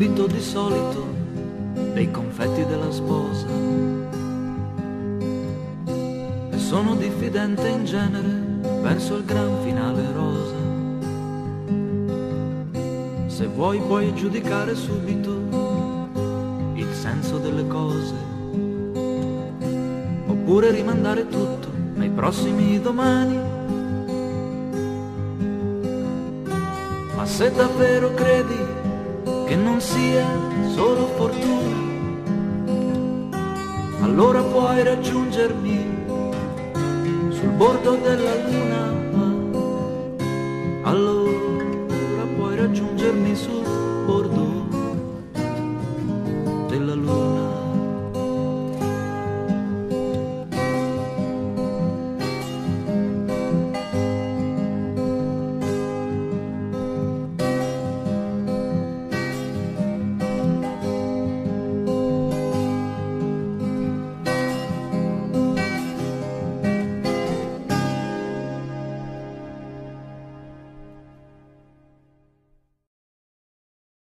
dubito di solito dei confetti della sposa e sono diffidente in genere verso il gran finale rosa. Se vuoi puoi giudicare subito il senso delle cose, oppure rimandare tutto ai prossimi domani. Ma se davvero credi che non sia solo fortuna, allora puoi raggiungermi sul bordo della luna. Allora puoi raggiungermi sul bordo